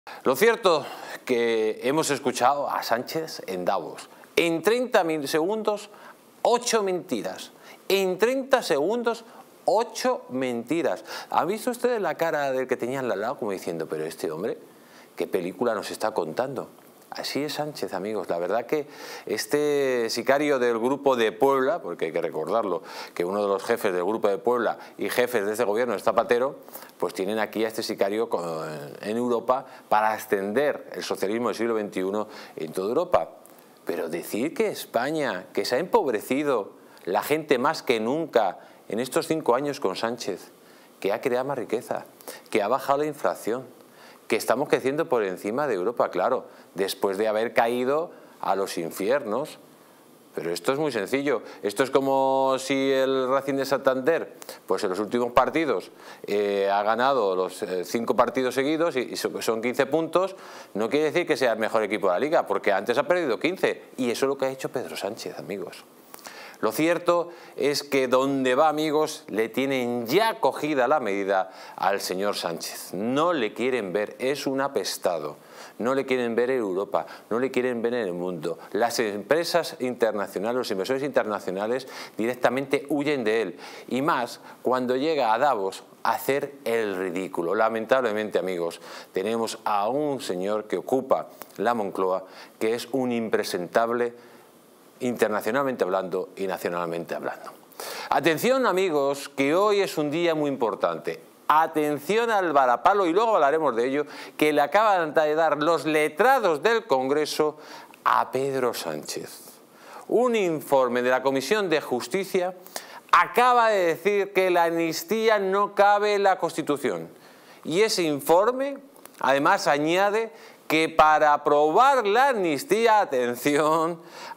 Lo cierto que hemos escuchado a Sánchez en Davos. En 30 segundos, 8 mentiras. En 30 segundos, 8 mentiras. ¿Han visto ustedes la cara del que tenían al lado como diciendo, pero este hombre, qué película nos está contando? Así es Sánchez, amigos. La verdad que este sicario del Grupo de Puebla, porque hay que recordarlo, que uno de los jefes del Grupo de Puebla y jefes de este gobierno es Zapatero, pues tienen aquí a este sicario en Europa para extender el socialismo del siglo XXI en toda Europa. Pero decir que España, que se ha empobrecido la gente más que nunca en estos 5 años con Sánchez, que ha creado más riqueza, que ha bajado la inflación, que estamos creciendo por encima de Europa, claro, después de haber caído a los infiernos. Pero esto es muy sencillo. Esto es como si el Racing de Santander, pues en los últimos partidos ha ganado los 5 partidos seguidos y son 15 puntos. No quiere decir que sea el mejor equipo de la Liga, porque antes ha perdido 15. Y eso es lo que ha hecho Pedro Sánchez, amigos. Lo cierto es que donde va, amigos, le tienen ya cogida la medida al señor Sánchez. No le quieren ver, es un apestado. No le quieren ver en Europa, no le quieren ver en el mundo. Las empresas internacionales, los inversores internacionales directamente huyen de él. Y más cuando llega a Davos a hacer el ridículo. Lamentablemente, amigos, tenemos a un señor que ocupa la Moncloa que es un impresentable internacionalmente hablando y nacionalmente hablando. Atención, amigos, que hoy es un día muy importante. Atención al varapalo, y luego hablaremos de ello, que le acaban de dar los letrados del Congreso a Pedro Sánchez. Un informe de la Comisión de Justicia acaba de decir que la amnistía no cabe en la Constitución. Y ese informe, además, añade que para aprobar la amnistía, atención,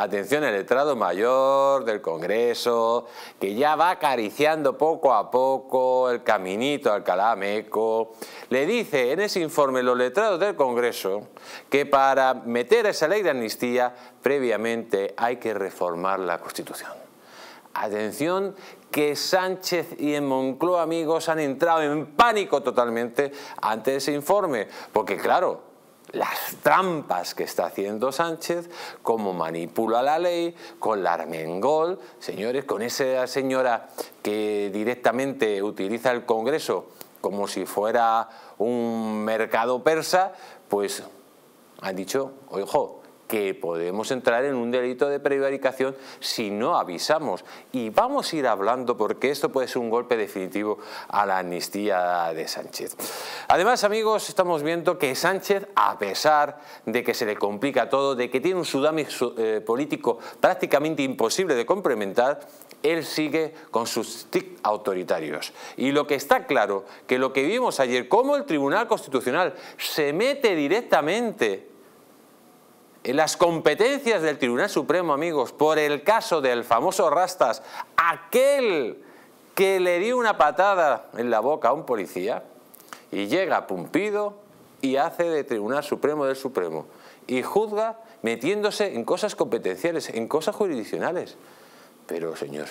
el letrado mayor del Congreso, que ya va acariciando poco a poco el caminito al Alcalá Meco, le dice en ese informe los letrados del Congreso que para meter esa ley de amnistía, previamente hay que reformar la Constitución. Atención, que Sánchez y en Moncloa, amigos, han entrado en pánico totalmente ante ese informe, porque claro, las trampas que está haciendo Sánchez, cómo manipula la ley, con la Armengol, señores, con esa señora que directamente utiliza el Congreso como si fuera un mercado persa, pues han dicho, ojo, que podemos entrar en un delito de prevaricación si no avisamos. Y vamos a ir hablando porque esto puede ser un golpe definitivo a la amnistía de Sánchez. Además, amigos, estamos viendo que Sánchez, a pesar de que se le complica todo, de que tiene un tsunami político prácticamente imposible de complementar, él sigue con sus tics autoritarios. Y lo que está claro, que lo que vimos ayer, cómo el Tribunal Constitucional se mete directamente en las competencias del Tribunal Supremo, amigos, por el caso del famoso Rastas, aquel que le dio una patada en la boca a un policía, y llega Pumpido y hace de Tribunal Supremo del Supremo, y juzga metiéndose en cosas competenciales, en cosas jurisdiccionales. Pero, señor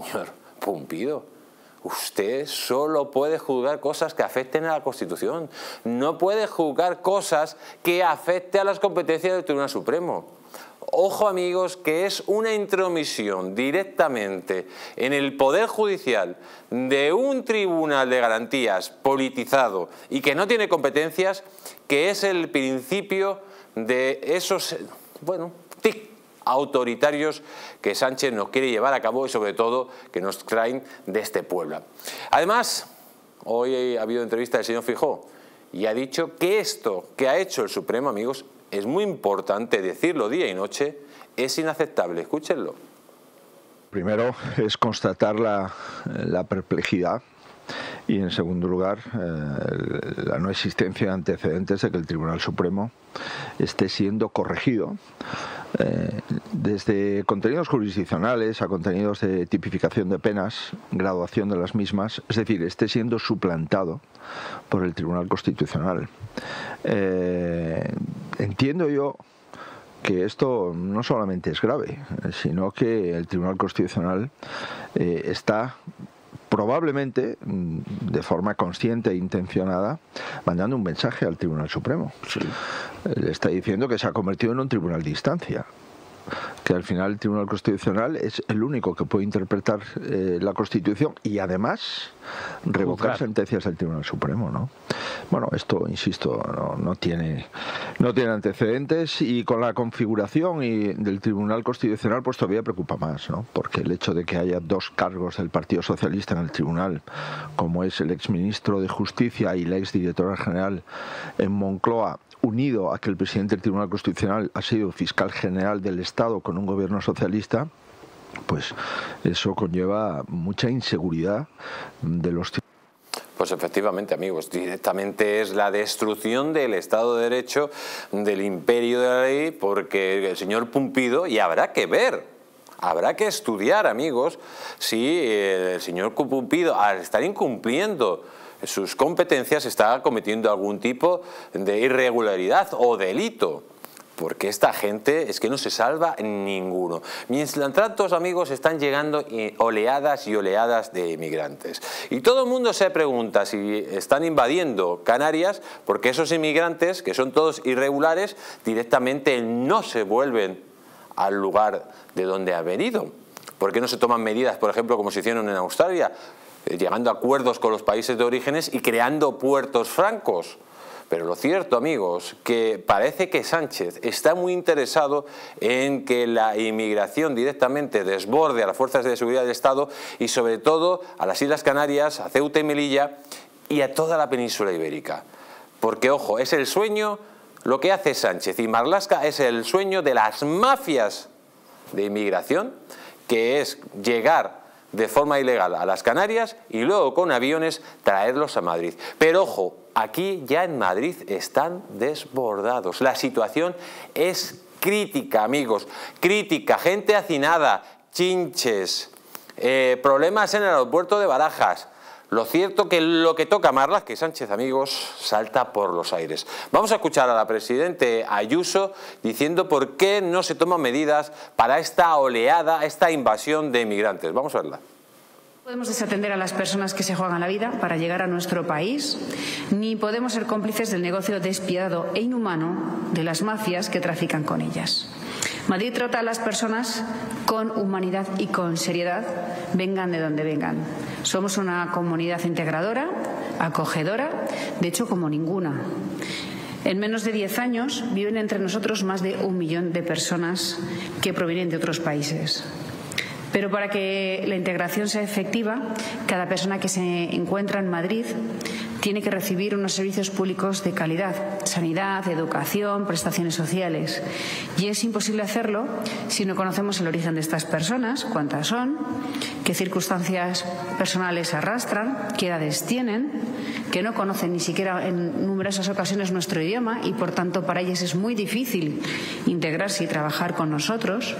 Pumpido, usted solo puede juzgar cosas que afecten a la Constitución. No puede juzgar cosas que afecten a las competencias del Tribunal Supremo. Ojo, amigos, que es una intromisión directamente en el Poder Judicial de un tribunal de garantías politizado y que no tiene competencias, que es el principio de esos, bueno, tic autoritarios que Sánchez nos quiere llevar a cabo y sobre todo que nos traen de este Puebla. Además, hoy ha habido entrevista del señor Feijóo y ha dicho que esto que ha hecho el Supremo, amigos, es muy importante decirlo día y noche, es inaceptable. Escúchenlo. Primero es constatar la perplejidad y en segundo lugar la no existencia de antecedentes de que el Tribunal Supremo esté siendo corregido desde contenidos jurisdiccionales a contenidos de tipificación de penas, graduación de las mismas, es decir, esté siendo suplantado por el Tribunal Constitucional. Entiendo yo que esto no solamente es grave, sino que el Tribunal Constitucional está probablemente de forma consciente e intencionada, mandando un mensaje al Tribunal Supremo. Sí. Le está diciendo que se ha convertido en un tribunal de instancia, que al final el Tribunal Constitucional es el único que puede interpretar la Constitución y además revocar sentencias del Tribunal Supremo, ¿no? Bueno, esto, insisto, no tiene antecedentes, y con la configuración del Tribunal Constitucional pues todavía preocupa más, ¿no? Porque el hecho de que haya dos cargos del Partido Socialista en el Tribunal, como es el exministro de Justicia y la exdirectora general en Moncloa, unido a que el presidente del Tribunal Constitucional ha sido fiscal general del Estado con un gobierno socialista, pues eso conlleva mucha inseguridad de los tribunales. Pues efectivamente, amigos, directamente es la destrucción del Estado de Derecho, del imperio de la ley, porque el señor Pumpido, y habrá que ver, habrá que estudiar, amigos, si el señor Pumpido, al estar incumpliendo sus competencias, está cometiendo algún tipo de irregularidad o delito. Porque esta gente es que no se salva ninguno. Mientras tanto, amigos, están llegando oleadas y oleadas de inmigrantes. Y todo el mundo se pregunta si están invadiendo Canarias, porque esos inmigrantes, que son todos irregulares, directamente no se vuelven al lugar de donde han venido. ¿Por qué no se toman medidas, por ejemplo, como se hicieron en Australia, llegando a acuerdos con los países de orígenes y creando puertos francos? Pero lo cierto, amigos, que parece que Sánchez está muy interesado en que la inmigración directamente desborde a las fuerzas de seguridad del Estado y sobre todo a las Islas Canarias, a Ceuta y Melilla y a toda la península ibérica. Porque, ojo, es el sueño, lo que hace Sánchez y Marlaska es el sueño de las mafias de inmigración, que es llegar de forma ilegal a las Canarias y luego con aviones traerlos a Madrid. Pero ojo, aquí ya en Madrid están desbordados. La situación es crítica, amigos, crítica, gente hacinada, chinches, problemas en el aeropuerto de Barajas. Lo cierto que lo que toca Marlaska y Sánchez, amigos, salta por los aires. Vamos a escuchar a la presidente Ayuso diciendo por qué no se toman medidas para esta oleada, esta invasión de inmigrantes. Vamos a verla. Podemos desatender a las personas que se juegan la vida para llegar a nuestro país, ni podemos ser cómplices del negocio despiadado e inhumano de las mafias que trafican con ellas. Madrid trata a las personas con humanidad y con seriedad, vengan de donde vengan. Somos una comunidad integradora, acogedora, de hecho como ninguna. En menos de 10 años viven entre nosotros más de 1 millón de personas que provienen de otros países. Pero para que la integración sea efectiva, cada persona que se encuentra en Madrid tiene que recibir unos servicios públicos de calidad, sanidad, educación, prestaciones sociales. Y es imposible hacerlo si no conocemos el origen de estas personas, cuántas son, qué circunstancias personales arrastran, qué edades tienen, que no conocen ni siquiera en numerosas ocasiones nuestro idioma y, por tanto, para ellas es muy difícil integrarse y trabajar con nosotros.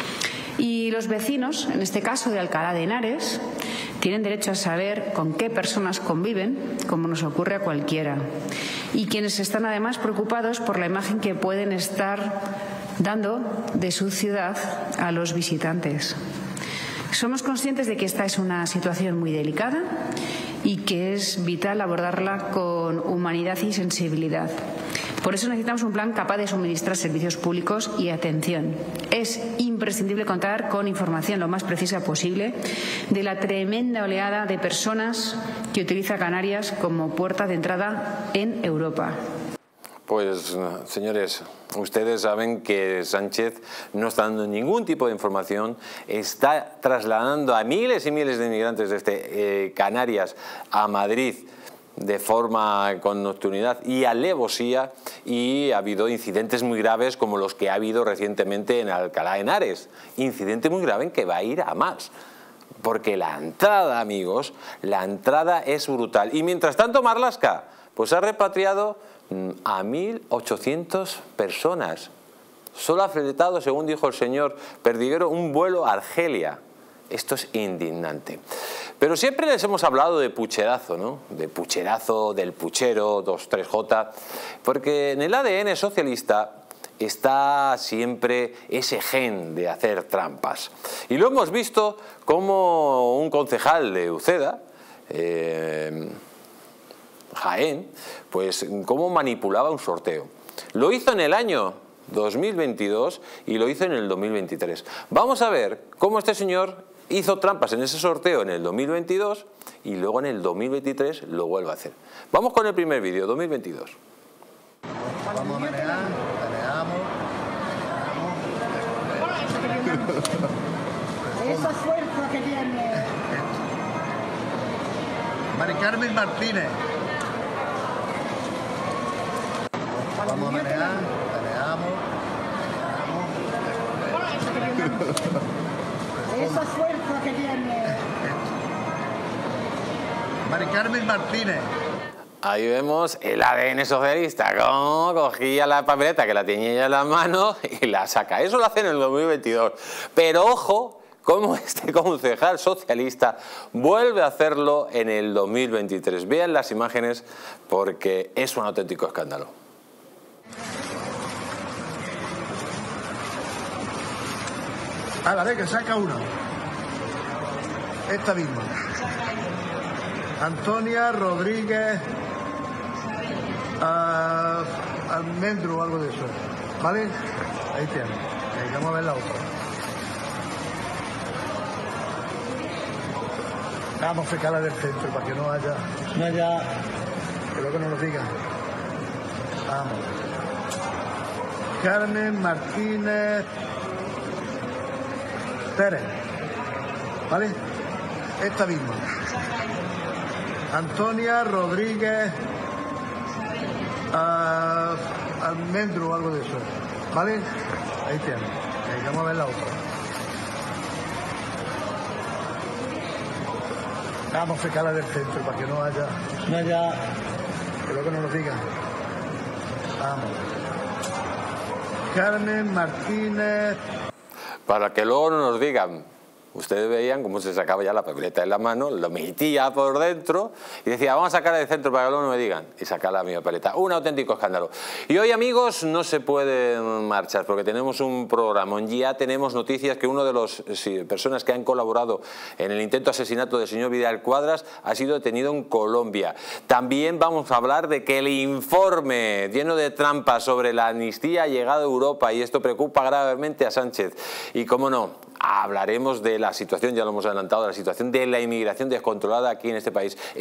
Y los vecinos, en este caso de Alcalá de Henares, tienen derecho a saber con qué personas conviven, como nos ocurre a cualquiera. Y quienes están además preocupados por la imagen que pueden estar dando de su ciudad a los visitantes. Somos conscientes de que esta es una situación muy delicada y que es vital abordarla con humanidad y sensibilidad. Por eso necesitamos un plan capaz de suministrar servicios públicos y atención. Es imprescindible contar con información lo más precisa posible de la tremenda oleada de personas que utiliza Canarias como puerta de entrada en Europa. Pues, señores, ustedes saben que Sánchez no está dando ningún tipo de información, está trasladando a miles y miles de inmigrantes desde Canarias a Madrid de forma con nocturnidad y alevosía, y ha habido incidentes muy graves como los que ha habido recientemente en Alcalá de Henares. Incidente muy grave en que va a ir a más. Porque la entrada, amigos, la entrada es brutal. Y mientras tanto Marlaska pues ha repatriado a 1.800 personas. Solo ha fletado, según dijo el señor Perdiguero, un vuelo a Argelia. Esto es indignante. Pero siempre les hemos hablado de pucherazo, ¿no? De pucherazo, del puchero, 23J, porque en el ADN socialista está siempre ese gen de hacer trampas. Y lo hemos visto como un concejal de Uceda, Jaén, pues cómo manipulaba un sorteo. Lo hizo en el año 2022 y lo hizo en el 2023. Vamos a ver cómo este señor hizo trampas en ese sorteo en el 2022 y luego en el 2023 lo vuelve a hacer. Vamos con el primer vídeo, 2022. Vamos a manejar, Esa fuerza que tiene. Mari Carmen Martínez. Vamos a manejar, Esa fuerza que tiene. Mari Carmen Martínez. Ahí vemos el ADN socialista, cómo cogía la papeleta que la tenía ya en la mano y la saca. Eso lo hace en el 2022. Pero ojo, cómo este concejal socialista vuelve a hacerlo en el 2023. Vean las imágenes porque es un auténtico escándalo. A la vez que saca uno. Esta misma. Antonia Rodríguez Almendro o algo de eso. ¿Vale? Ahí tiene. Ahí vamos a ver la otra. Vamos a sacarla del centro para que no haya. Que luego no lo digan. Vamos. Carmen Martínez Pérez. ¿Vale? Esta misma. Antonia Rodríguez Almendro o algo de eso. ¿Vale? Ahí tiene. Ahí vamos a ver la otra. Vamos a sacarla del centro para que no haya. Que luego no lo digan. Vamos. Carmen Martínez. Para que luego no nos digan. Ustedes veían cómo se sacaba ya la papeleta en la mano, lo metía por dentro y decía, vamos a sacarla del centro para que luego no me digan. Y sacar la mi papeleta. Un auténtico escándalo. Y hoy, amigos, no se pueden marchar porque tenemos un programa. Ya tenemos noticias que uno de las personas que han colaborado en el intento de asesinato del señor Vidal Quadras ha sido detenido en Colombia. También vamos a hablar de que el informe lleno de trampas sobre la amnistía ha llegado a Europa y esto preocupa gravemente a Sánchez. Y cómo no, hablaremos de la situación, ya lo hemos adelantado, de la situación de la inmigración descontrolada aquí en este país.